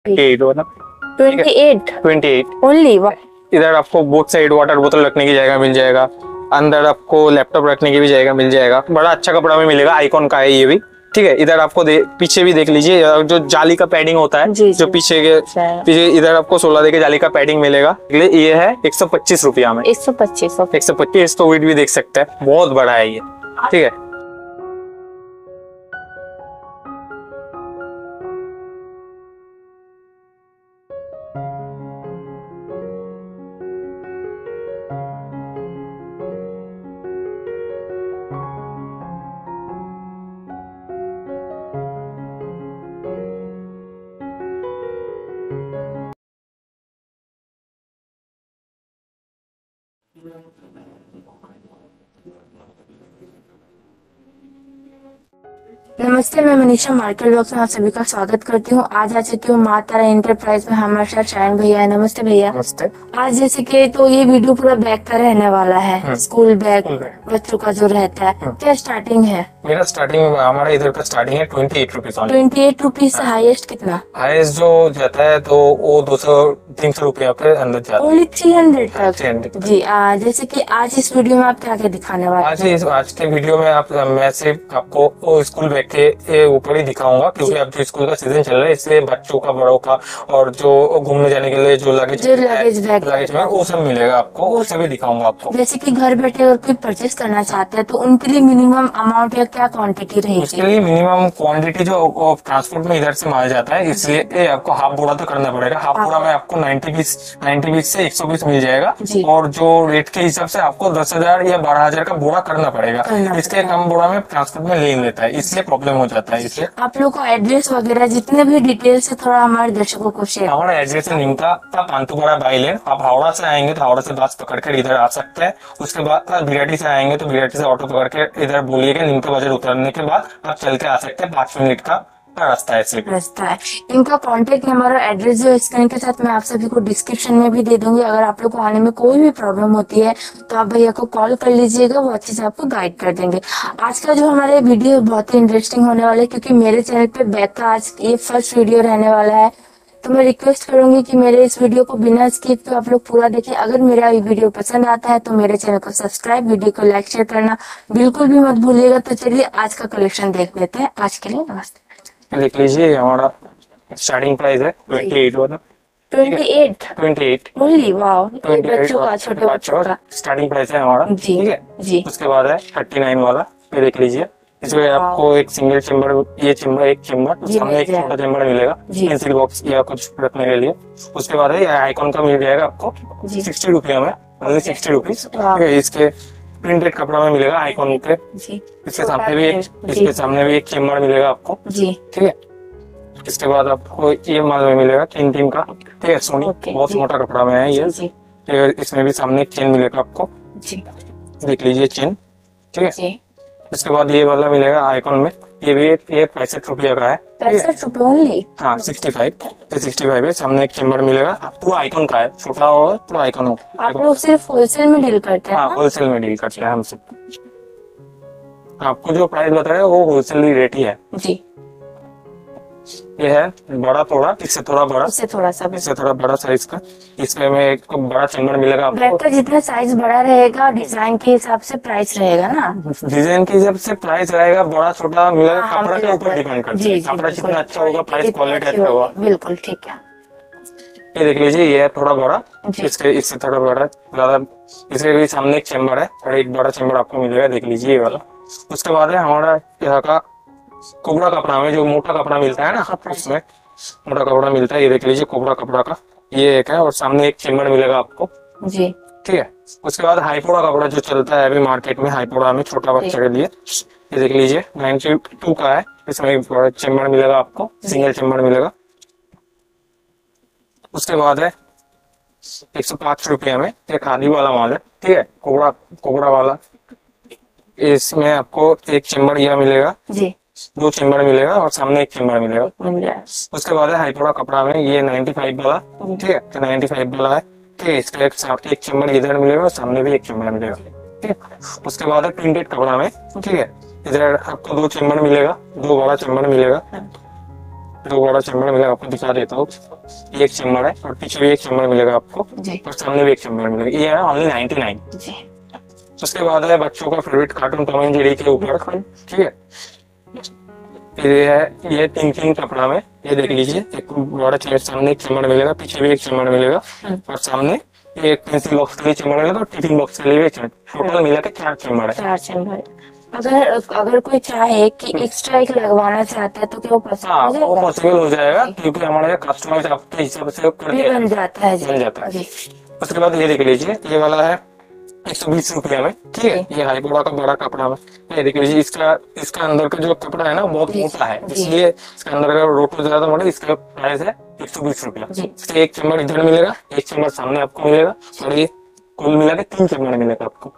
28 वाला। 28 ओनली। इधर आपको बोथ साइड वाटर बोतल रखने की जगह मिल जाएगा, अंदर आपको लैपटॉप रखने की भी जगह मिल जाएगा। बड़ा अच्छा कपड़ा में मिलेगा, आइकॉन का है ये भी। ठीक है, इधर आपको पीछे भी देख लीजिए, जो जाली का पैडिंग होता है जो पीछे इधर आपको 16 के जाली का पैडिंग मिलेगा। ये है 125 रुपया में। 125 तो वेट भी देख सकते हैं, बहुत बड़ा है ये। ठीक है, नमस्ते, मैं मनीषा मार्केट ब्लॉग में आप सभी का स्वागत करती हूँ। आज आ चुकी हूँ माँ तारा एंटरप्राइज में। हमारे साथ शायन भैया है। नमस्ते भैया। नमस्ते। आज जैसे कि तो ये वीडियो पूरा बैग का रहने वाला है, स्कूल बैग बच्चों का जो रहता है। क्या स्टार्टिंग है? मेरा स्टार्टिंग, हमारा इधर का स्टार्टिंग है 28 रुपीज। 28 रुपीज से हाईएस्ट कितना? हाईएस्ट जो जाता है तो वो 200-300 रुपया के अंदर जाता है। ओनली 300 तक जी। जैसे कि आज इस वीडियो में आप क्या क्या दिखाने वाले हैं? आज के वीडियो में मैं सिर्फ आपको स्कूल बैग के ऊपर ही दिखाऊंगा, क्योंकि अब जो स्कूल का सीजन चल रहा है, इसलिए बच्चों का, बड़ों का और जो घूमने जाने के लिए जो लगेज में वो सब मिलेगा आपको, वो सभी दिखाऊंगा आपको। जैसे कि घर बैठे अगर कोई परचेज करना चाहते हैं तो उनके लिए मिनिमम अमाउंट या क्या क्वांटिटी रहेगी? उसके लिए मिनिमम क्वांटिटी जो ट्रांसपोर्ट में इधर से माल जाता है, इसलिए आपको हाफ बोरा तो करना पड़ेगा। हाफ बोरा में आपको 90 पीस से 120 मिल जाएगा, और जो रेट के हिसाब से आपको 10,000 या 12,000 का बोरा करना पड़ेगा। इसके कम बोरा में ट्रांसपोर्ट में ले लेता है, इसलिए प्रॉब्लम हो जाता है। इसलिए आप लोग को एड्रेस वगैरह जितने भी डिटेल्स है थोड़ा हमारे दर्शकों को शेयर। हमारा एड्रेस है निमता पांतुपाड़ा बाई लेन। आप हावड़ा से आएंगे तो हावड़ा से बस पकड़ कर इधर आ सकते हैं। उसके बाद बिराटी से आएंगे तो बिराटी से ऑटो पकड़ के इधर बोलिएगा, निमता बाजार उतरने के बाद आप चल के आ सकते हैं। 5 मिनट का रास्ता है। इनका कॉन्टेक्ट नंबर और एड्रेस जो स्क्रीन के साथ मैं आप सभी को डिस्क्रिप्शन में भी दे दूंगी। अगर आप लोग को आने में कोई भी प्रॉब्लम होती है तो आप भैया को कॉल कर लीजिएगा, वो अच्छे से आपको गाइड कर देंगे। आज का जो हमारे वीडियो बहुत ही इंटरेस्टिंग होने वाला है, क्योंकि मेरे चैनल पे बैग का आज ये फर्स्ट वीडियो रहने वाला है। तो मैं रिक्वेस्ट करूंगी कि मेरे इस वीडियो को बिना स्किप के आप लोग पूरा देखें। अगर मेरा ये वीडियो पसंद आता है तो मेरे चैनल को सब्सक्राइब, वीडियो को लाइक शेयर करना बिल्कुल भी मत भूलिएगा। तो चलिए आज का कलेक्शन देख लेते हैं। आज के लिए नमस्ते। देख लीजिए, हमारा स्टार्टिंग प्राइस है 28 वाला। 28 ओनली। वाओ, बच्चों का, छोटे बच्चों का स्टार्टिंग प्राइस है हमारा। ठीक है जी। उसके बाद है 39 वाला। ये देख लीजिए, इसमें आपको एक सिंगल चेम्बर, एक चेम्बर सामने एक छोटा चेम्बर मिलेगा, पेंसिल बॉक्स या कुछ रखने के लिए। उसके बाद है आइकॉन का मिल जाएगा आपको 60 रुपया में, ओनली 60 रुपीज। इसके प्रिंटेड कपड़ा में मिलेगा आइकॉन पे। इसके सामने भी एक चेम्बर मिलेगा आपको जी। ठीक है, इसके बाद आपको ये माल में मिलेगा टीम का। ठीक है, सोनी बहुत मोटा कपड़ा में है ये। इसमें भी सामने एक चेन मिलेगा आपको जी। देख लीजिए चेन। ठीक है, इसके बाद ये वाला मिलेगा आइकॉन में, ये भी 65 रुपया का है। 65 रुपये ओनली। हाँ 65 है। सामने एक चेम्बर मिलेगा, पूरा आइकॉन का है, छोटा हो पूरा आइकॉन हो। आप लोग सिर्फ होलसेल में डील करते हैं? हाँ, होलसेल में डील करते हैं हमसे। आपको जो प्राइस बताया वो होलसेल रेट ही है जी। ये है बड़ा, थोड़ा इससे थोड़ा बड़ा, इससे थोड़ा बड़ा साइज का। इसमें में एक बड़ा चेम्बर मिलेगा आपको। बैग का जितना साइज बड़ा रहेगा डिजाइन के हिसाब से प्राइस रहेगा ना? डिजाइन के हिसाब से प्राइस रहेगा, बड़ा छोटा मिलेगा। कपड़ा के ऊपर डिपेंड करता है, कपड़ा जितना अच्छा होगा प्राइस क्वालिटी अच्छा होगा। बिल्कुल ठीक है। ये देख लीजिए, ये है थोड़ा बड़ा, इससे थोड़ा बड़ा ज्यादा। इसके भी सामने एक चेम्बर है और एक बड़ा चेम्बर आपको मिलेगा, देख लीजिए ये वाला। उसके बाद है हमारा यहाँ का कोबरा कपड़ा में, जो मोटा कपड़ा मिलता है ना, उसमें मोटा कपड़ा मिलता है। ये देख लीजिए कोबरा कपड़ा का ये एक है, और सामने एक चेम्बर मिलेगा आपको जी। ठीक है, उसके बाद हाईपोड़ा कपड़ा जो चलता है अभी मार्केट में, हाईपोड़ा में छोटा बच्चे के लिए। ये देख लीजिए 92 का है। इसमें चेम्बर मिलेगा आपको, सिंगल चेम्बर मिलेगा। उसके बाद है 105 रुपया में एक खादी वाला माल है। ठीक है, कोबरा वाला। इसमें आपको एक चेम्बर यह मिलेगा जी, 2 चेम्बर मिलेगा और सामने एक चेम्बर मिलेगा। उसके बाद है हाईपोड़ा कपड़ा में, ये 95 वाला। ठीक है, 95 वाला है। ठीक है, इसका एक चेम्बर इधर मिलेगा और सामने भी एक चेम्बर मिलेगा। ठीक है, उसके बाद है प्रिंटेड कपड़ा में। ठीक है, इधर आपको 2 चेम्बर मिलेगा, 2 बड़ा चेम्बर मिलेगा। दो बड़ा चैम्बर मिलेगा आपको, दिखा देता हूँ। एक चैम्बर है और पीछे भी एक चैम्बर मिलेगा आपको जी और सामने भी एक चैम्बर मिलेगा। ये है ओनली 99। जी। उसके बाद है बच्चों का favourite cartoon Tom and Jerry के ऊपर, ठीक है। ये है, ये 3 कपड़ा में, ये देख लीजिए। एक बड़ा चैम्बर, सामने एक चैम्बर मिलेगा, पीछे भी एक चैम्बर मिलेगा और सामने एक पेंसिल बॉक्स के लिए चैम्बर मिलेगा और टिफिन बॉक्स के लिए भी टोटल मिला के 4 चैम्बर है। 4 चैम्बर। अगर कोई चाहे कि एक्स्ट्रा एक लगवाना चाहता है तो क्या वो पॉसिबल हाँ, हो जाएगा? वो पॉसिबल हो जाएगा क्योंकि हमारे कस्टमर आपके हिसाब से भी बन जाता है जी। बन जाता है। जी उसके बाद ये देख लीजिए, ये वाला है 120 रुपया में, ठीक है। ये हाईपोड़ा का बड़ा कपड़ा में, ये देख लीजिए। इसका अंदर का जो कपड़ा है ना बहुत मोटा है, इसलिए इसका अंदर का रोटो ज्यादा मोटा है। इसका प्राइस है 120 रुपया। इससे एक चम्मच इधर मिलेगा, एक चम्मच सामने आपको मिलेगा और ये कुल मिला के 3 चम्मच मिलेगा आपको।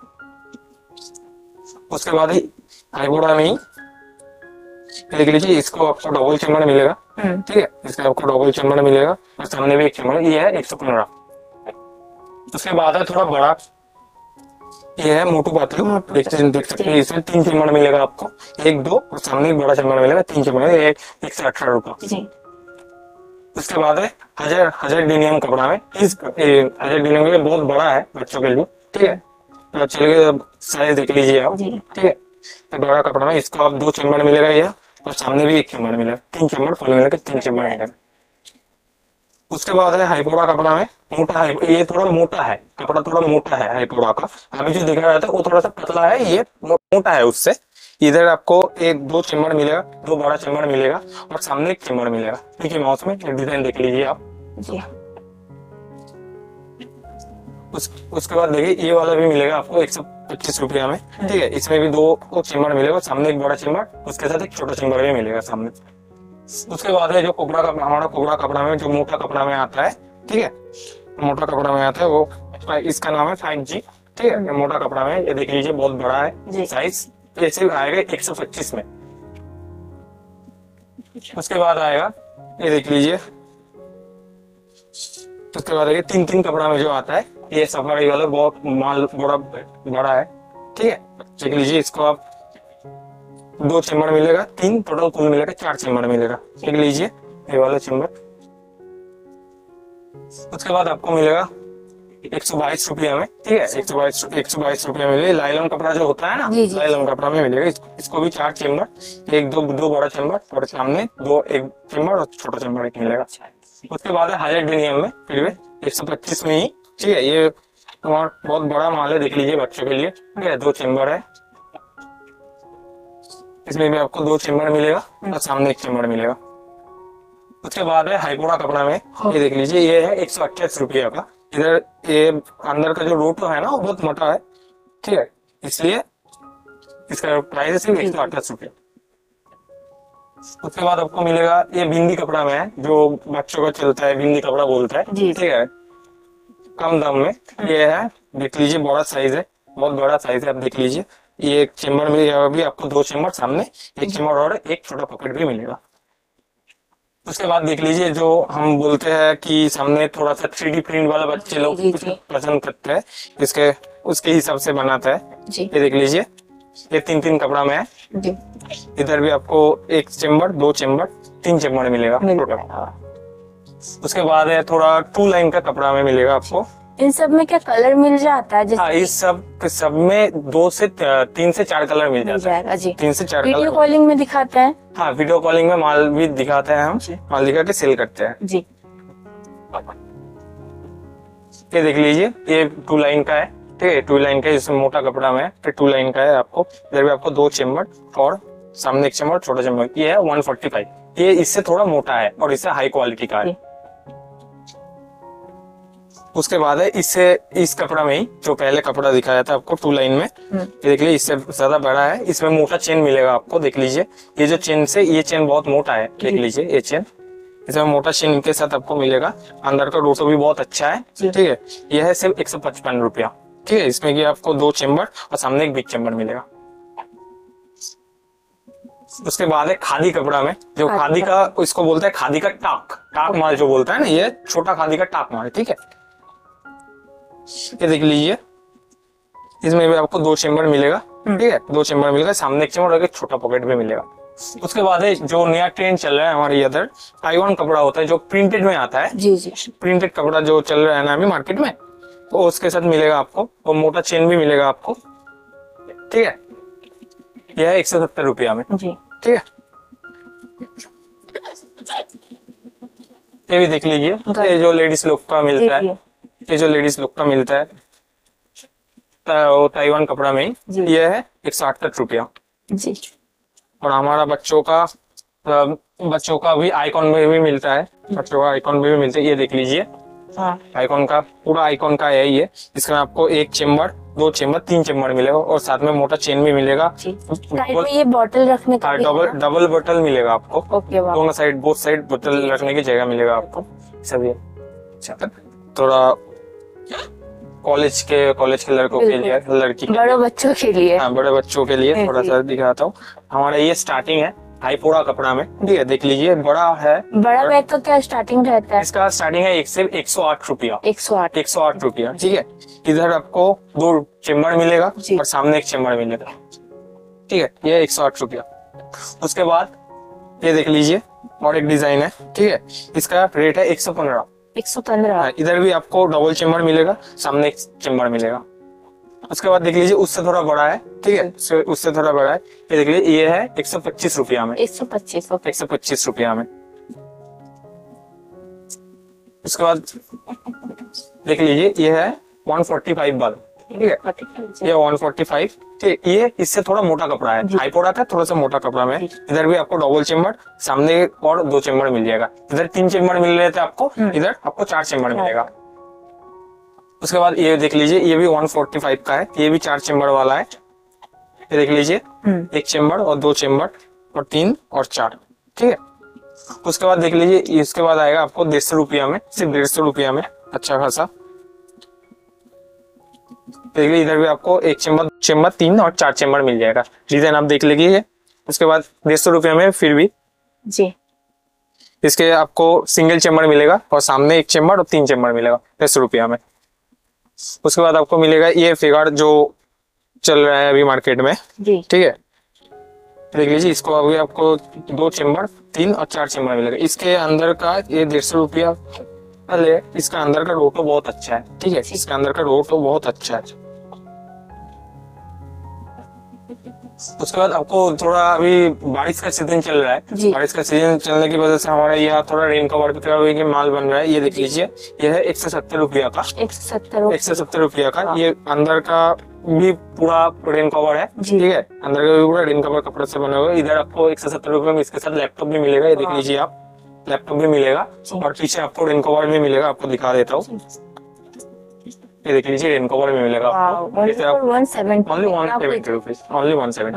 उसके बाद हाईपोड़ा में ही देख लीजिए, इसको आपको डबल चम्मच मिलेगा, ठीक है। इसका आपको डबल चम्मच मिलेगा और सामने भी एक चम्मच, ये है 115। उसके बाद है थोड़ा बड़ा, ये है मोटू पतलू, देख सकते हैं। इसमें 3 चम्मच मिलेगा आपको, 1 2 और सामने एक बड़ा चम्मच मिलेगा, 3 चम्मच, 118 रुपया। उसके बाद है हजार डिनियम कपड़ा में। हजार डिनियम के बहुत बड़ा है बच्चों के लिए, ठीक है। तो चलिए साइज देख लीजिए आप, ठीक है। तो बड़ा कपड़ा में इसको आप 2 चम्मच मिलेगा ये और सामने भी 1 चम्मच मिलेगा, 3 चम्मच फुल मिलेगा, 3 चम्मच मिलेगा। उसके बाद है हाईपोड़ा कपड़ा में, मोटा है। ये थोड़ा मोटा है कपड़ा, थोड़ा मोटा है हाईपोड़ा का। अभी जो दिखा रहा था वो थोड़ा सा पतला है, ये मोटा है उससे। इधर आपको 1 2 चम्मच मिलेगा, 2 बड़ा चम्मच मिलेगा और सामने 1 चम्मच मिलेगा। मिकी माउस में डिजाइन देख लीजिए आप जी। उसके बाद देखिए, ये वाला भी मिलेगा आपको 125 रुपया में, ठीक है। इसमें भी 2 चम्मच मिलेगा, सामने एक बड़ा चम्मच, उसके साथ एक छोटा चम्मच भी मिलेगा सामने। उसके बाद है जो कोबरा का, हमारा कोबरा कपड़ा में जो मोटा कपड़ा में आता है, ठीक है। मोटा कपड़ा में आता है वो, इसका नाम है 5G, ठीक है। मोटा कपड़ा में ये देख लीजिए, बहुत बड़ा है साइज, ऐसे आएगा 125 में। उसके बाद आएगा, ये देख लीजिए, उसके बाद 3 कपड़ा में जो आता है, ये सफारी वाला बहुत माल बड़ा है, ठीक है। देख लीजिए, इसको आप 2 चम्मच मिलेगा, 3 टोटल कुल मिलेगा 4 चम्मच मिलेगा, देख लीजिए ये वाला चम्मच। उसके बाद आपको मिलेगा 122 रुपया में, ठीक है। 122 रुपया मिलेगा। लाइलॉन कपड़ा जो होता है ना, लाइलॉन कपड़ा में मिलेगा। इसको भी 4 चम्मच, 1 2 बड़ा चम्मच और सामने 1 चम्मच और छोटा चम्मच एक मिलेगा। उसके बाद है हायर डिनियम में, फिर भी 125 में ही, ठीक है। ये बहुत बड़ा माल है, देख लीजिए बच्चों के लिए, ठीक है। 2 चम्बर है, इसमें भी आपको 2 चम्बर मिलेगा और सामने 1 चम्बर मिलेगा। उसके बाद है हाईपोड़ा कपड़ा में, ये देख लीजिए, ये है 128 रुपया का। इधर ये अंदर का जो रोटो है ना वो बहुत मोटा है, ठीक है, इसलिए इसका प्राइस सिर्फ 128 रुपया। उसके बाद आपको मिलेगा, ये बिंदी कपड़ा में है, जो बच्चों का चलता है, बिंदी कपड़ा बोलता है, ठीक है, कम दाम में। ये है, देख लीजिए, बड़ा साइज है, बहुत बड़ा साइज है, आप देख लीजिए। ये 1 चेम्बर मिलेगा, अभी आपको 2 चेम्बर, सामने 1 चेम्बर और एक छोटा पॉकेट भी मिलेगा। उसके बाद देख लीजिए, जो हम बोलते हैं कि सामने थोड़ा सा 3D प्रिंट वाला बच्चे लोग पसंद करते हैं, इसके उसके हिसाब से बनाता है। ये देख लीजिए, ये 3 कपड़ा में है। इधर भी आपको 1 चेम्बर, 2 चेम्बर, 3 चेम्बर मिलेगा टोटल। उसके बाद है थोड़ा 2 लाइन का कपड़ा में मिलेगा आपको। इन सब में क्या कलर मिल जाता है? हाँ, इस सब में 3 से 4 कलर मिल जाता है जी। 3 से 4 वीडियो कॉलिंग में दिखाते हैं? हाँ, वीडियो कॉलिंग में माल भी दिखाते हैं, हम माल दिखा के सेल करते हैं जी। ये देख लीजिए, ये 2 लाइन का है, ठीक है। 2 लाइन का, इसमें मोटा कपड़ा में है, फिर 2 लाइन का है आपको। इधर भी आपको 2 चेम्बर और सामने 1 चेम्बर, छोटा चेम्बर। ये है 145, ये इससे थोड़ा मोटा है और इससे हाई क्वालिटी का है। उसके बाद है इस कपड़ा में ही, जो पहले कपड़ा दिखाया था आपको 2 लाइन में, ये देख लीजिए, इससे ज्यादा बड़ा है। इसमें मोटा चेन मिलेगा आपको, देख लीजिए, ये जो चेन से, ये चेन बहुत मोटा है, देख लीजिए, ये चेन, इसमें मोटा चेन इनके साथ आपको मिलेगा। अंदर का रोटो भी बहुत अच्छा है, ठीक है। यह है सिर्फ 155 रुपया, ठीक है। इसमें कि आपको 2 चेम्बर और सामने एक बिग चेम्बर मिलेगा। उसके बाद है खादी कपड़ा में, जो खादी का, इसको बोलता है खादी का टाक माल जो बोलता है ना, ये छोटा खादी का टाक माल, ठीक है। ये देख लीजिए, इसमें भी आपको 2 चेम्बर मिलेगा, ठीक है। 2 चेम्बर मिलेगा, सामने 1 चेम्बर और एक छोटा पॉकेट भी मिलेगा। उसके बाद है जो नया ट्रेंड चल रहा है हमारे इधर, ताइवान कपड़ा होता है जो प्रिंटेड में आता है। जी जी। प्रिंटेड कपड़ा जो चल रहा है ना अभी मार्केट में, तो उसके साथ मिलेगा आपको, और मोटा चेन भी मिलेगा आपको। ठीक है, यह है 170 रुपया में जी। ठीक है। ये भी देख लीजिए, ये जो लेडीज लोग का मिलता है, ये जो लेडीज लोग का मिलता है वो ताइवान कपड़ा में ही, ये है 168 रुपया जी। और हमारा बच्चों का भी आइकॉन में भी मिलता है, बच्चों का आइकॉन में भी मिलता है। ये देख लीजिए, आइकॉन का पूरा आइकॉन का है ये। इसमें आपको एक चेम्बर, 2 चेम्बर, 3 चेम्बर मिलेगा और साथ में मोटा चेन भी मिलेगा। साइड में ये बॉटल रखने का डबल बोतल मिलेगा आपको। ओके, दोनों साइड, बोथ साइड बोतल रखने की जगह मिलेगा आपको सभी। थोड़ा कॉलेज के लड़कों के लिए, लड़की बड़े बच्चों के लिए, हाँ बड़े बच्चों के लिए थोड़ा सा दिखाता हूँ। हमारा ये स्टार्टिंग है हाईपोड़ा कपड़ा में, ठीक है। देख लीजिए, बड़ा है। बड़ा बैग का क्या स्टार्टिंग रहता है? इसका स्टार्टिंग है 108 रुपया। 108 रुपया, ठीक है। इधर आपको 2 चेम्बर मिलेगा और सामने एक चेम्बर मिलेगा, ठीक है। ये 108 रुपया। उसके बाद ये देख लीजिए, और एक डिजाइन है, ठीक है। इसका रेट है 115। 115। इधर भी आपको डबल चेम्बर मिलेगा, सामने एक चेम्बर मिलेगा। उसके बाद देख लीजिए, उससे थोड़ा बड़ा है, ठीक है, उससे थोड़ा बड़ा है। ये देख लीजिए, ये है 125 रुपया में। 125 रुपया में। उसके बाद देख लीजिए, ये है 145 वाला, ठीक है। ये 145, ठीक। ये इससे थोड़ा मोटा कपड़ा है, हाईपोड़ा का थोड़ा सा मोटा कपड़ा में। इधर भी आपको डबल चेम्बर, सामने और 2 चेम्बर मिल जाएगा। इधर 3 चेम्बर मिल रहे थे आपको, इधर आपको 4 चेम्बर मिलेगा। उसके बाद ये देख लीजिए, ये भी 145 का है, ये भी 4 चेम्बर वाला है। ये देख लीजिए, 1 चेम्बर और 2 चेम्बर और 3 और 4, ठीक है। उसके बाद देख लीजिए, इसके बाद आएगा आपको 150 रुपया में, सिर्फ 150 रुपया में, अच्छा खासा। देख लीजिए, इधर भी आपको 1 चेम्बर 3 और 4 चेम्बर मिल जाएगा। डिजाइन आप देख लीजिए। उसके बाद 150 रुपया में फिर भी जी, इसके आपको सिंगल चेम्बर मिलेगा और सामने 1 चेम्बर और 3 चेम्बर मिलेगा 150 रुपया में। उसके बाद आपको मिलेगा ये फिगर जो चल रहा है अभी मार्केट में, ठीक है। देख लीजिए, इसको अभी आपको 2 चेम्बर, 3 और 4 चेम्बर मिलेगा। इसके अंदर का ये 150 रुपया, अरे इसका अंदर का रोटो बहुत अच्छा है, ठीक है। इसका अंदर का रोटो बहुत अच्छा है। उसके बाद आपको थोड़ा, अभी बारिश का सीजन चल रहा है, बारिश का सीजन चलने की वजह से हमारे यहाँ थोड़ा रेन कवर की माल बन रहा है। ये देख लीजिए, ये है 170 रुपया का। 170 रुपया का। ये अंदर का भी पूरा रेन कवर है, ठीक है। अंदर का भी पूरा रेन कवर कपड़े से बना हुआ है। इधर आपको 170 रुपये में इसके साथ लैपटॉप भी मिलेगा। ये देख लीजिए, आप लैपटॉप भी मिलेगा और पीछे आपको रेन कवर भी मिलेगा। आपको दिखा देता हूँ, ये देख लीजिए, रेन कवर भी मिलेगा आपको। Only 170 rupees, only 170।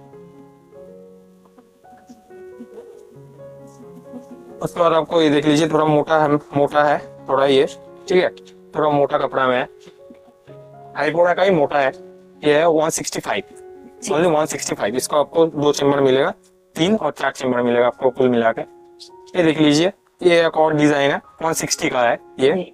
उसके बाद आपको ये देख लीजिए, थोड़ा मोटा है थोड़ा, ये ठीक है, थोड़ा मोटा कपड़ा में है, हाईपोड़ा का ही मोटा है। ये है 165, ओनली 165। इसको आपको 2 चेम्बर मिलेगा, 3 और 4 चेम्बर मिलेगा आपको कुल मिला के। ये देख लीजिए, ये एक और डिजाइन है, 160 का है ये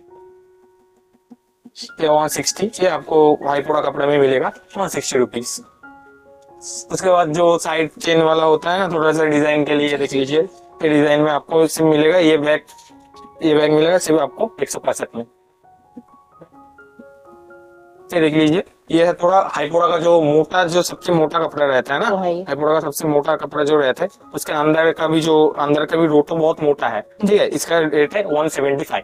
160। ये आपको हाईपोड़ा कपड़े में मिलेगा 160 रुपीज। उसके बाद जो साइड चेन वाला होता है ना, थोड़ा सा डिजाइन के लिए, देख लीजिए, ये डिजाइन में आपको सिर्फ मिलेगा ये बैग मिलेगा सिर्फ आपको 165 में। ये देख लीजिए, ये है थोड़ा हाईपोड़ा का जो मोटा, जो सबसे मोटा कपड़ा रहता है ना, हाईपोड़ा का सबसे मोटा कपड़ा जो रहता है, उसके अंदर का भी रोटो बहुत मोटा है, ठीक है। इसका रेट है 175।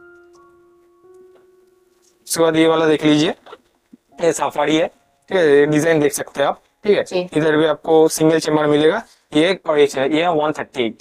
उसके बाद ये वाला देख लीजिए, ये सफारी है, ठीक है। डिजाइन देख सकते हैं आप, ठीक है। इधर भी आपको सिंगल चेम्बर मिलेगा, ये और एक है, ये 138।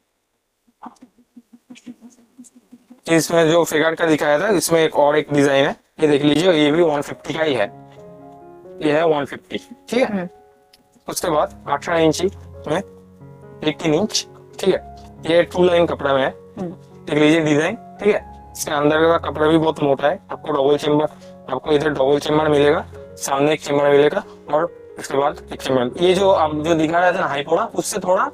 इसमें जो फिगर का दिखाया था, इसमें एक डिजाइन है, ये देख लीजिए, ये भी 150 का ही है, ये है 150, ठीक है। उसके बाद 18 इंची में 18 इंच, ठीक है। ये 2 लाइन कपड़ा में है, देख लीजिए डिजाइन, ठीक है। इसके अंदर का कपड़ा भी बहुत मोटा है। आपको डबल चेम्बर, आपको इधर डबल चेम्बर मिलेगा, सामने 1 चेम्बर मिलेगा और उसके बाद 1 चेम्बर। ये जो आप जो दिखा रहे थे ना हाईपोड़ा, उससे थोड़ा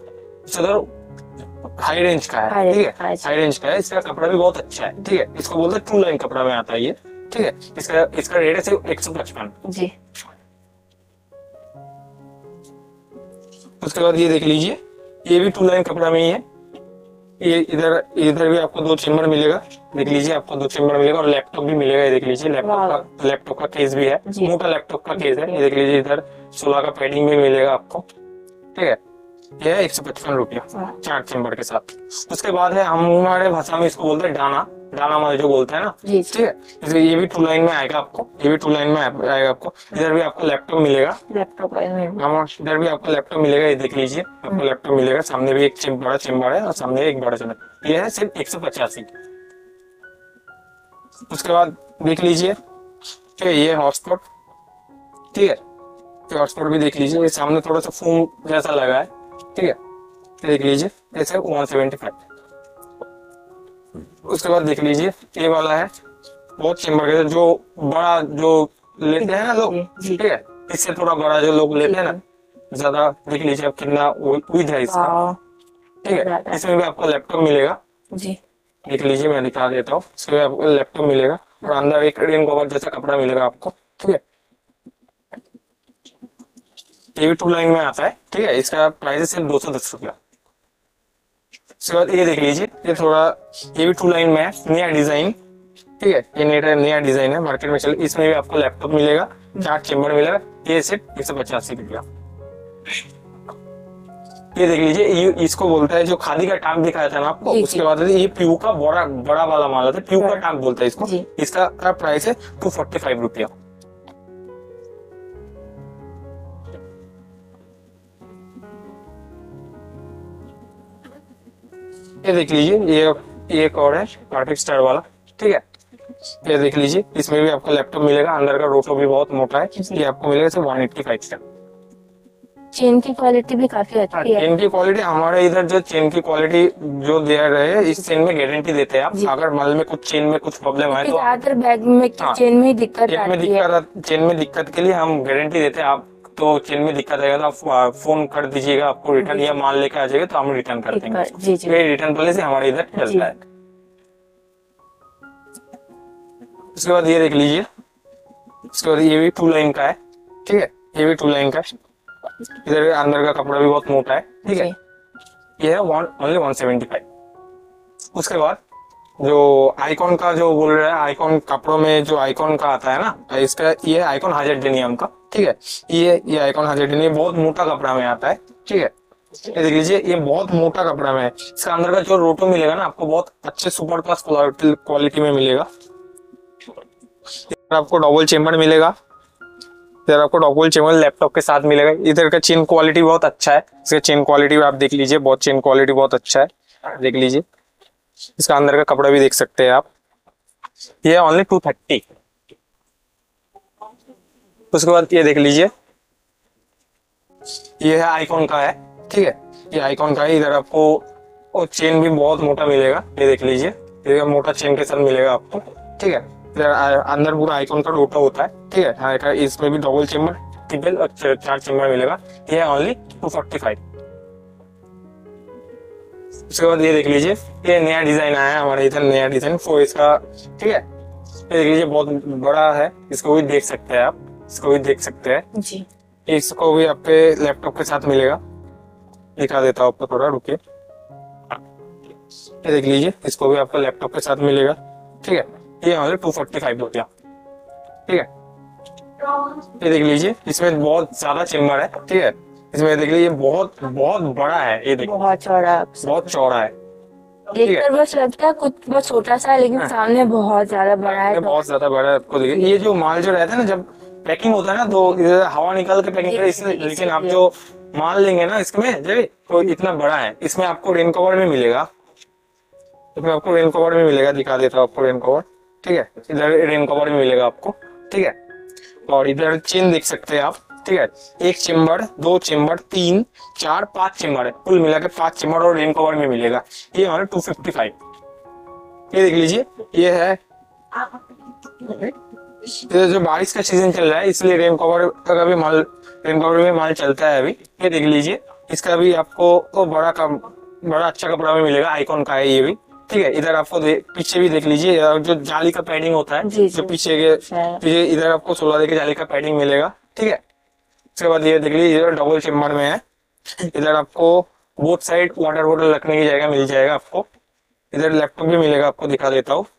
हाई रेंज का है, ठीक है, हाई रेंज का है। इसका कपड़ा भी बहुत अच्छा है, ठीक है। इसको बोलते हैं 2 लाइन कपड़ा में आता है ये, ठीक है। इसका रेट है सिर्फ 155 जी। उसके बाद ये देख लीजिए, ये भी 2 लाइन कपड़ा में ही है। ये इधर इधर भी आपको 2 चेम्बर मिलेगा, देख लीजिए आपको 2 चेम्बर मिलेगा, और लैपटॉप भी मिलेगा, ये देख लीजिए लैपटॉप का केस भी है, मोटा लैपटॉप का केस है, ये देख लीजिए। इधर 16 का पैडिंग भी मिलेगा आपको, ठीक है। ये है 155 रुपया 4 चेम्बर के साथ। उसके बाद है, हम हमारे भाषा में इसको बोलते हैं डाना, डाना माल जो बोलते हैं ना, ठीक है। इसलिए ये भी 2 लाइन में आएगा आपको, ये भी 2 लाइन में आएगा आपको। इधर भी आपको लैपटॉप मिलेगा, इधर भी आपको लैपटॉप मिलेगा, ये देख लीजिए आपको लैपटॉप मिलेगा। सामने भी एक बड़ा चेम्बर है और सामने एक बड़ा चेम्बर, ये है सिर्फ 185। उसके बाद देख लीजिए, ठीक है, ये हॉटस्पॉट, ठीक है, ये हॉटस्पॉट भी देख लीजिए, ये सामने थोड़ा सा फोम जैसा लगा है, ठीक है, देख लीजिए, ऐसे 175। उसके बाद देख लीजिए, ये वाला है बहुत चेम्बर के, जो बड़ा जो लेते हैं ना लोग, ठीक है, इससे थोड़ा बड़ा जो लोग लेते हैं ना ज्यादा, देख लीजिए आप कितना विड्थ है इसका, ठीक है। इसमें भी आपको लैपटॉप मिलेगा जी, देख लीजिए, मैं दिखा देता हूँ। इसमें आपको लैपटॉप मिलेगा और अंदर एक रेन कवर जैसा कपड़ा मिलेगा आपको, ठीक है। ये भी 2 लाइन में आता है, ठीक है। इसका प्राइस है सिर्फ 210 रुपया। उसके बाद ये देख लीजिए, ये थोड़ा, ये भी 2 लाइन में है, नया डिजाइन, ठीक है, ये नया डिजाइन है, मार्केट में चल। इसमें भी आपको लैपटॉप मिलेगा, 4 चेम्बर मिलेगा, ये सिर्फ 185 रुपया। ये देख लीजिए, ये इसको बोलता है, जो खादी का टांक दिखाया था ना आपको, उसके बाद ये प्यू का बड़ा वाला माल आता है, प्यू का टांक बोलता है इसको। इसका प्राइस है 245 रुपया। ये देख लीजिए, ये एक और है आर्टिक स्टार वाला, ठीक है। ये देख लीजिए, इसमें भी आपको लैपटॉप मिलेगा, अंदर का रोटो भी बहुत मोटा है, ये आपको मिलेगा सिर्फ 185 का। चेन की क्वालिटी भी काफी अच्छी है। चेन की क्वालिटी हमारे इधर जो चेन की क्वालिटी जो दे रहे हैं, इस चेन में गारंटी देते हैं आप। अगर माल में कुछ चेन में कुछ प्रॉब्लम है तो ज्यादातर बैग में चेन में दिक्कत चेन में दिक्कत के लिए हम गारंटी देते हैं। आप तो चेन में दिक्कत आएगा तो आप फोन कर दीजिएगा, आपको रिटर्न या माल लेकर आ जाएगा तो हम रिटर्न कर देंगे। ये रिटर्न पॉलिसी हमारे इधर चलता है। उसके बाद ये देख लीजिए, उसके बाद ये भी 2 लाइन का है, ठीक है, ये भी 2 लाइन का है। इधर अंदर का कपड़ा भी बहुत मोटा है, ठीक है। ये है ओनली 175। उसके बाद जो आइकॉन का जो बोल रहा है, आइकॉन कपड़ों में जो आइकॉन का आता है ना, इसका ये आइकॉन हाइजेडेनियम का, ठीक है। ये आइकॉन हाइजेडेनियम बहुत मोटा कपड़ा में आता है, ठीक है। ये देख लीजिए, ये बहुत मोटा कपड़ा में है। इसका अंदर का जो रोटो मिलेगा ना आपको, बहुत अच्छे सुपर क्लास क्वालिटी में मिलेगा। आपको डबल चेम्बर मिलेगा, इधर आपको डबल चेम्बर लैपटॉप के साथ मिलेगा। इधर का चेन क्वालिटी बहुत अच्छा है, इसका चेन क्वालिटी आप देख लीजिए, बहुत चेन क्वालिटी बहुत अच्छा है, देख लीजिए। इसका अंदर का कपड़ा भी देख सकते हैं आप। ये ओनली 230। उसके बाद ये देख लीजिए, ये है आइकॉन का है, ठीक है, ये आइकॉन का है। इधर आपको और चेन भी बहुत मोटा मिलेगा, ये देख लीजिए, ये मोटा चेन के साथ मिलेगा आपको, ठीक है। अंदर पूरा आइकॉन का रोटा होता है, ठीक है। इसमें भी डबल चेम्बर, ट्रिपल और 4 चेम्बर मिलेगा। ये है ओनली 245। उसके बाद ये देख लीजिए, ये नया डिजाइन आया है हमारे इधर, नया डिजाइन इसका, ठीक है। ये देख लीजिए, बहुत बड़ा है, इसको भी देख सकते हैं आप, इसको भी देख सकते हैं जी। इसको भी आपके लैपटॉप के साथ मिलेगा, दिखा देता हूँ आपको थोड़ा, रुकिए। ये देख लीजिए, इसको भी आपको लैपटॉप के साथ मिलेगा, ठीक है। ये ओनली 245 रुपया, ठीक है। ये देख लीजिए, इसमें बहुत ज्यादा चेम्बर है, ठीक है। इसमें देख लीजिए, बहुत बहुत बड़ा है, ये देखिए बहुत चौड़ा है, देखकर बस लगता है कुछ बहुत छोटा सा है, लेकिन सामने बहुत ज्यादा बड़ा है, बहुत ज्यादा बड़ा है। आपको देखिए, ये जो माल जो रहता है ना, जब पैकिंग होता है ना, तो हवा निकाल के पैकिंग करे, लेकिन आप जो माल लेंगे ना इसमें जब, तो इतना बड़ा है। इसमें आपको रेन कवर में मिलेगा, इसमें आपको रेन कवर में मिलेगा, दिखा देता हूँ आपको रेन कवर, ठीक है। इधर रेन कवर में मिलेगा आपको, ठीक है। और इधर चेन देख सकते हैं आप, ठीक है। 1 चेम्बर, 2 चेम्बर, 3, 4, 5 चेम्बर है, कुल मिलाकर 5 चेम्बर और रेन कवर में मिलेगा। ये हमारे 255। ये देख लीजिए, ये है, ये जो बारिश का सीजन चल रहा है, इसलिए रेन कवर में माल चलता है अभी। ये देख लीजिए, इसका भी आपको बड़ा अच्छा कपड़ा में मिलेगा, आइकॉन का है ये भी, ठीक है। इधर आपको पीछे भी देख लीजिए, जो जाली का पैडिंग होता है, जो पीछे इधर आपको 16 के जाली का पैडिंग मिलेगा, ठीक है। उसके बाद ये देख लीजिए, इधर डबल चेम्बर में है। इधर आपको बोथ साइड वाटर बॉटल रखने की जगह मिल जाएगा आपको। इधर लैपटॉप भी मिलेगा, आपको दिखा देता हूँ।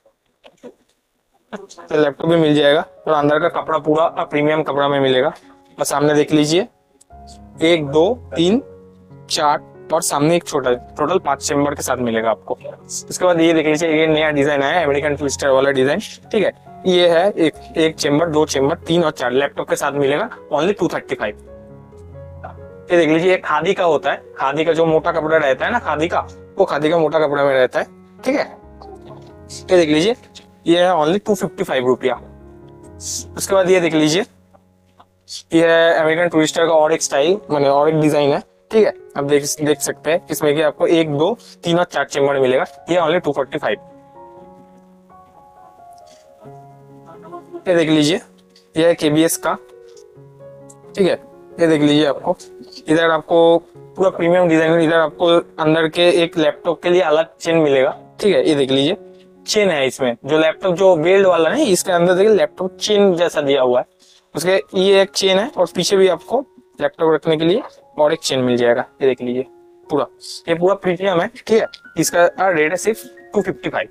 तो लैपटॉप भी मिल जाएगा और अंदर का कपड़ा पूरा प्रीमियम कपड़ा में मिलेगा। और सामने देख लीजिए 1 2 3 4 और सामने एक छोटा, टोटल 5 चेम्बर के साथ मिलेगा आपको। उसके बाद ये देख लीजिए, ये नया डिजाइन आया है, अमेरिकन ट्विस्टर वाला डिजाइन। ठीक है, ये है एक चेम्बर, 2 चेम्बर, 3 और 4 लैपटॉप के साथ मिलेगा, ओनली 235। ये देख लीजिए, एक खादी का होता है, खादी का जो मोटा कपड़ा रहता है ना, खादी का, वो खादी का मोटा कपड़ा में रहता है। ठीक है, ये देख लीजिए, ये है ओनली 255 रुपया। उसके बाद ये देख लीजिए, ये है अमेरिकन टूरिस्टर का और एक स्टाइल, मैंने और एक डिजाइन है। ठीक है, आप देख सकते हैं इसमें कि आपको 1 2 3 और 4 चेम्बर मिलेगा, ये ओनली 245। ये देख लीजिए, ये है केबीएस का। ठीक है, ये देख लीजिए, आपको इधर आपको पूरा प्रीमियम डिजाइन, इधर आपको अंदर के एक लैपटॉप के लिए अलग चेन मिलेगा। ठीक है, ये देख लीजिए, चेन है इसमें, जो लैपटॉप जो बेल्ट वाला नहीं, इसके अंदर देखिए लैपटॉप चेन जैसा दिया हुआ है। उसके ये एक चेन है और पीछे भी आपको लैपटॉप रखने के लिए और एक चेन मिल जाएगा। ये देख लीजिए, पूरा ये पूरा प्रीमियम है। ठीक है, इसका रेट है सिर्फ 255।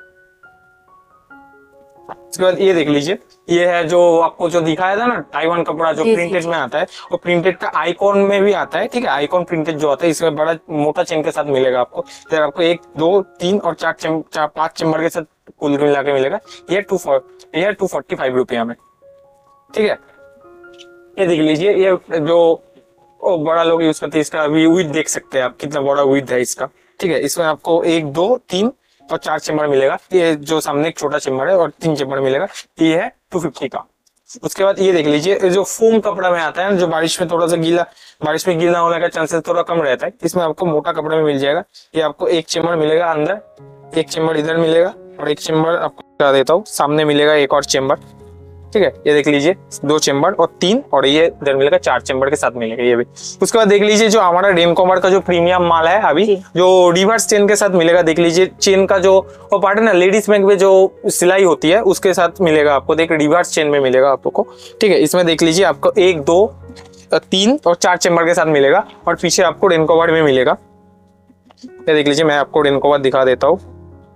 उसके बाद ये देख लीजिए, ये है जो आपको जो दिखाया था ना ताइवान कपड़ा, जो प्रिंटेड में आता है, वो प्रिंटेड का आइकॉन में भी आता है। ठीक है, आइकॉन प्रिंटेड जो आता है, इसमें बड़ा मोटा चेन के साथ मिलेगा आपको। इधर आपको 1 2 3 और 5 चेम्बर के साथ कुल मिला के मिलेगा। ये 245 रुपया में। ठीक है, ये देख लीजिए, ये जो बड़ा लोग यूज करते हैं, इसका अभी विड्थ देख सकते हैं आप, कितना बड़ा विड्थ है इसका। ठीक है, इसमें आपको 1 2 3 और 4 चेम्बर मिलेगा। ये जो सामने एक छोटा चेम्बर है और 3 चेम्बर मिलेगा, ये है 250 का। उसके बाद ये देख लीजिए, जो फोम कपड़ा में आता है ना, जो बारिश में थोड़ा सा गीला, बारिश में गीला होने का चांसेस थोड़ा कम रहता है, इसमें आपको मोटा कपड़ा में मिल जाएगा। ये आपको 1 चेम्बर मिलेगा अंदर, 1 चेम्बर इधर मिलेगा और 1 चेम्बर आपको बता देता हूँ, सामने मिलेगा एक और चेम्बर। ठीक है, ये देख लीजिए, 2 चेम्बर और 3, और ये इधर मिलेगा 4 चेम्बर के साथ मिलेगा ये भी। उसके बाद देख लीजिए, जो हमारा रेनकॉमर का जो प्रीमियम माल है अभी, जो रिवर्स चेन के साथ मिलेगा। देख लीजिए, चेन का जो वो पार्ट है ना, लेडीज बैग में जो सिलाई होती है, उसके साथ मिलेगा आपको। देख, रिवर्स चेन में मिलेगा आपको। ठीक है, इसमें देख लीजिए, आपको 1 2 3 और 4 चेम्बर के साथ मिलेगा और पीछे आपको रेनकॉवर में मिलेगा। ये देख लीजिए, मैं आपको रेनकॉवर दिखा देता हूँ।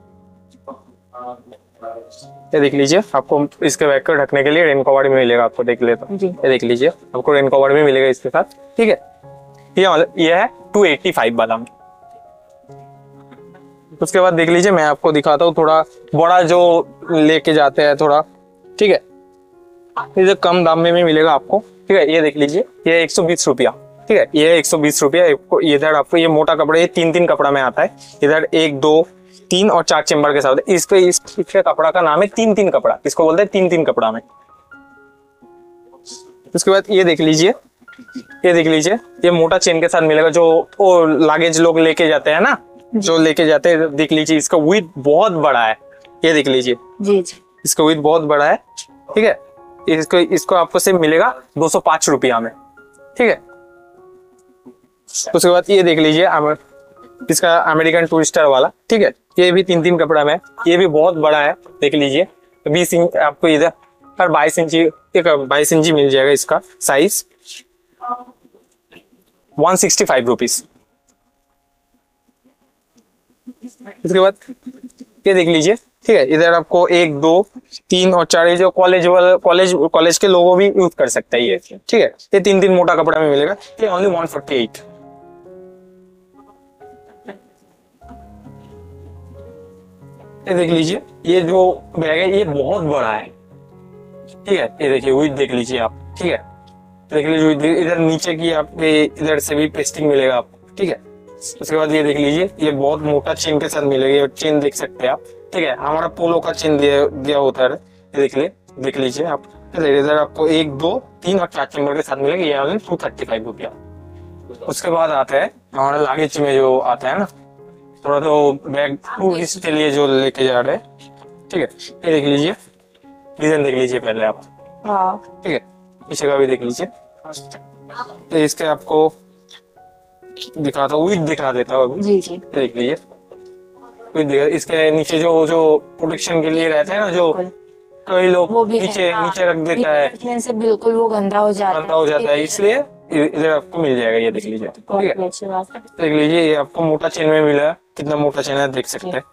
ये देख लीजिए, आपको इसके बैग को ढकने के लिए रेन कवर भी मिलेगा, आपको देख लेता हूं। ये देख लीजिए, आपको रेन कवर भी मिलेगा इसके साथ। ठीक है, ये है 285 वाला। उसके बाद देख लीजिए, मैं आपको दिखाता हूँ थोड़ा बड़ा जो लेके जाते हैं थोड़ा। ठीक है, ये कम दाम में भी मिलेगा आपको। ठीक है, ये देख लीजिए, ये 120 रुपया। ठीक है, ये 120 रुपया। इधर आपको ये मोटा कपड़ा, ये 3 कपड़ा में आता है। इधर 1 2 3 और 4 चेम्बर के साथ। इसके कपड़ा का नाम है 3 कपड़ा, इसको बोलते हैं 3 कपड़ा में। उसके बाद ये देख लीजिए, ये देख लीजिए, ये मोटा चेन के साथ मिलेगा, जो वो लागेज लोग लेके जाते हैं ना, जो लेके जाते हैं। देख लीजिए, इसका विड्थ बहुत बड़ा है। ये देख लीजिए जी, इसका विड्थ बहुत बड़ा है। ठीक है, इसको आपको सिर्फ मिलेगा 205 रुपया में। ठीक है, उसके बाद ये देख लीजिए, इसका अमेरिकन टूरिस्टर वाला। ठीक है, ये भी 3 कपड़ा में, ये भी बहुत बड़ा है। देख लीजिए, 20 इंच आपको इधर पर 22 इंची, एक 22 इंची मिल जाएगा इसका साइज, 165 रुपीज। इसके बाद ये देख लीजिए, ठीक है, इधर आपको 1 2 3 और 4 जो कॉलेज के लोगों भी यूज कर सकते हैं ये। ठीक है, ये 3 मोटा कपड़ा में मिलेगा, ये ओनली 148। ये देख लीजिए, ये जो बैग है ये बहुत बड़ा है। ठीक है, ये देखिए, विड्थ देख लीजिए आप। ठीक है, देख लीजिए, इधर नीचे की आपके इधर से भी पेस्टिंग मिलेगा आपको। ठीक है, उसके बाद ये देख लीजिए, ये बहुत मोटा चेन के साथ मिलेगा। चेन देख सकते हैं आप। ठीक है, हमारा पोलो का चेन दिया होता है। ये देख लीजिए आप। इधर आपको 1 2 3 और 4 चेम्बर के साथ मिलेगा, ये ऑनली 235 रुपया। उसके बाद आता है हमारा लागेज में जो आता है ना, थोड़ा तो बैग टूरिस्ट के लिए जो लेके जा रहे हैं। ठीक है, ये देख लीजिए, डिजाइन देख लीजिए पहले आप। ठीक है, पीछे का भी देख लीजिए। तो इसके आपको दिखाता हूँ, विड्थ दिखा देता हूँ। देख लीजिए, इसके नीचे जो प्रोटेक्शन के लिए रहता है ना, जो कई लोग नीचे रख देता है, से बिल्कुल वो गंदा हो जाता है, इसलिए इधर आपको मिल जाएगा, ये देख लीजिए। ठीक बहुत है, ही अच्छी बात है। देख लीजिए ये आपको मोटा चेन में मिला, कितना मोटा चेन है देख सकते हैं।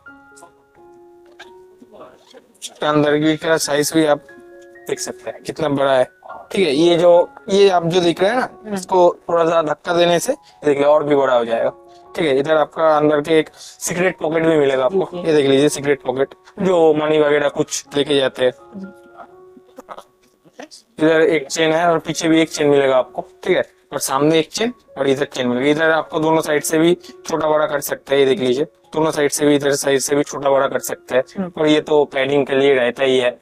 इसके अंदर की का साइज भी आप देख सकते हैं कितना बड़ा है। ठीक है, ये आप जो देख रहे हैं ना, इसको थोड़ा सा धक्का देने से देखिए और भी बड़ा हो जाएगा। ठीक है, इधर आपका अंदर के एक सीक्रेट पॉकेट भी मिलेगा आपको, ये देख लीजिए सीक्रेट पॉकेट, जो मनी वगैरह कुछ लेके जाते हैं। इधर एक चेन है और पीछे भी एक चेन मिलेगा आपको। ठीक है, और सामने एक चेन और इधर चेन मिलेगा। इधर आपको दोनों साइड से भी छोटा बड़ा कर सकते हैं, ये देख लीजिए, दोनों साइड से भी, इधर साइड से भी छोटा बड़ा कर सकते हैं। और ये तो पैडिंग के लिए रहता ही है।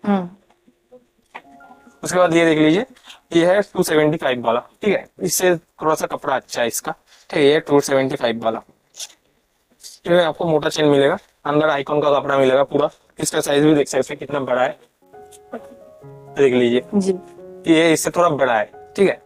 उसके बाद ये देख लीजिए, ये है 275 वाला। ठीक है, इससे थोड़ा सा कपड़ा अच्छा है इसका। ठीक है, ये 275 वाला। इसमें आपको मोटा चेन मिलेगा, अंदर आइकॉन का कपड़ा मिलेगा पूरा। इसका साइज भी देख सकते हैं कितना बड़ा है, देख लीजिए जी। ये इससे थोड़ा बड़ा है। ठीक है,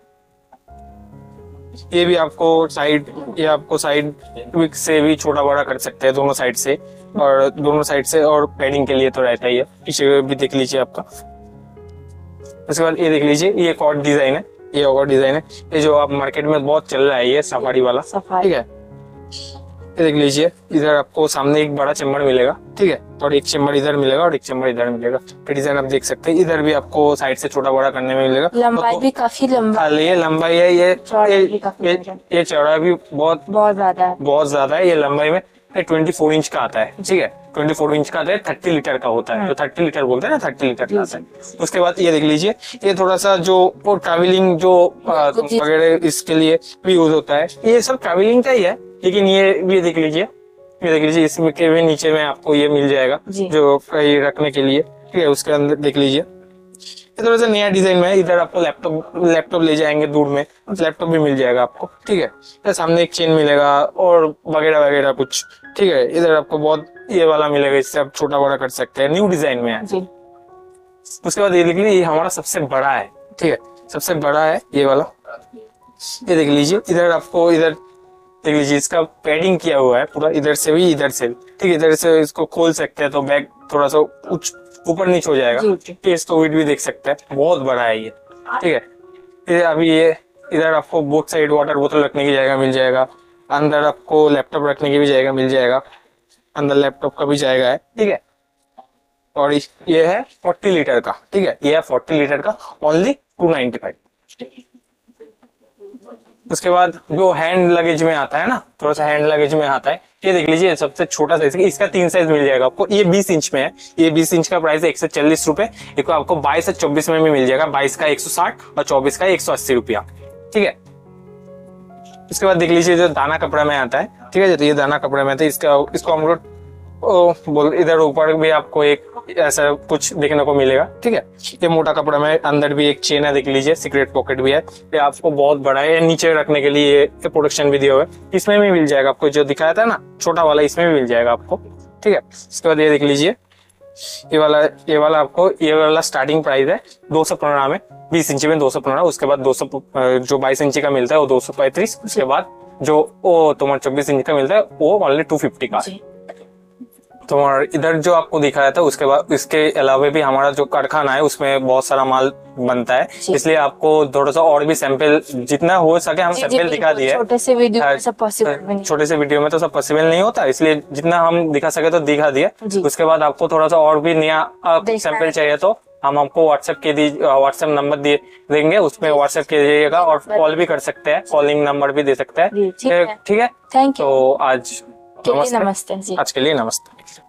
ये भी आपको साइड से भी छोटा बड़ा कर सकते हैं, दोनों साइड से, और दोनों साइड से, और पैडिंग के लिए तो रहता ही है। पीछे भी देख लीजिए आपका। उसके बाद ये देख लीजिए, ये एक और डिजाइन है, ये और डिजाइन है, ये जो आप मार्केट में बहुत चल रहा है, ये सफारी वाला। ठीक है, ये देख लीजिए, इधर आपको सामने एक बड़ा चेम्बर मिलेगा। ठीक है, और एक चेम्बर इधर मिलेगा और एक चेम्बर इधर मिलेगा। तो डिजाइन आप देख सकते हैं, इधर भी आपको साइड से छोटा बड़ा करने में मिलेगा। लंबाई भी काफी लंबा, ये लंबाई है, ये चौड़ा भी बहुत ज्यादा है। ये लंबाई में 24 इंच का आता है। ठीक है, 24 इंच का आता है, 30 लीटर का होता है, तो 30 लीटर बोलते हैं ना, 30 लीटर का आता है। उसके बाद ये देख लीजिए, ये थोड़ा सा जो ट्रैवलिंग जो वगैरह इसके लिए भी यूज होता है, ये सब ट्रैवलिंग का ही है। लेकिन ये देख लीजिए, इसमें के भी नीचे में आपको ये मिल जाएगा जो कहीं रखने के लिए। ठीक है, उसके अंदर देख लीजिए, ये थोड़ा सा नया डिजाइन में है। इधर आपको लैपटॉप ले जाएंगे दूर में, लैपटॉप भी मिल जाएगा आपको। ठीक है, इधर सामने एक चेन मिलेगा और वगैरह वगैरह कुछ। ठीक है, इधर आपको बहुत ये वाला मिलेगा, इससे आप छोटा बड़ा कर सकते हैं, न्यू डिजाइन में है। उसके बाद ये देख लीजिए, ये हमारा सबसे बड़ा है। ठीक है, सबसे बड़ा है ये वाला, ये देख लीजिए। इधर आपको देख लीजिए, इसका पैडिंग किया हुआ है पूरा, इधर से भी इधर से भी। ठीक है, इधर से इसको खोल सकते हैं तो बैग थोड़ा सा ऊपर नीचे हो जाएगा। इसको वेट भी देख सकते हैं, बहुत बड़ा है ये। ठीक है, फिर अभी ये इधर आपको बोथ साइड वाटर बोतल रखने की जगह मिल जाएगा, अंदर आपको लैपटॉप रखने की भी जगह मिल जाएगा, अंदर लैपटॉप का भी जाएगा है। ठीक है, और ये है 40 लीटर का। ठीक है, ये है 40 लीटर का, ओनली 295। उसके बाद जो हैंड लगेज में आता है ना, थोड़ा सा हैंड लगेज में आता है, ये देख लीजिए, सबसे छोटा साइज, इसका 3 साइज मिल जाएगा आपको। ये 20 इंच में है, ये 20 इंच का प्राइस है 140 रुपए। एक आपको 22 से 24 में भी मिल जाएगा, 22 का 160 और 24 का 180 रुपया। ठीक है, इसके बाद देख लीजिए, जो दाना कपड़ा में आता है। ठीक है, तो ये दाना कपड़ा में आता है, इसको हम लोग इधर ऊपर भी आपको एक ऐसा कुछ देखने को मिलेगा। ठीक है, ये मोटा कपड़ा में, अंदर भी एक चेन है, देख लीजिए, सीक्रेट पॉकेट भी है। ये आपको बहुत बड़ा है, नीचे रखने के लिए ये प्रोटेक्शन भी दिया हुआ है। इसमें भी मिल जाएगा आपको, जो दिखाया था ना छोटा वाला, इसमें भी मिल जाएगा आपको। ठीक है, इसके बाद ये देख लीजिए, ये वाला आपको, ये वाला स्टार्टिंग प्राइस है 215 में, 20 इंची में 215। उसके बाद 200 जो 22 इंची का मिलता है वो 235। उसके बाद जो तुम्हारा 24 इंच का मिलता है वो ओनली 250 का। तो इधर जो आपको दिखाया था, उसके बाद इसके अलावा भी हमारा जो कारखाना है उसमें बहुत सारा माल बनता है, इसलिए आपको थोड़ा सा और भी सैंपल जितना हो सके हम सैंपल दिखा दिए। छोटे से वीडियो में सब पॉसिबल नहीं होता, इसलिए जितना हम दिखा सके तो दिखा दिए। उसके बाद आपको थोड़ा सा और भी नया सैंपल चाहिए तो हम आपको व्हाट्सएप नंबर देंगे, उसमें व्हाट्सएप कीजिएगा और कॉल भी कर सकते हैं, कॉलिंग नंबर भी दे सकते हैं। ठीक है, थैंक यू। तो आज नमस्ते। आज के लिए नमस्ते।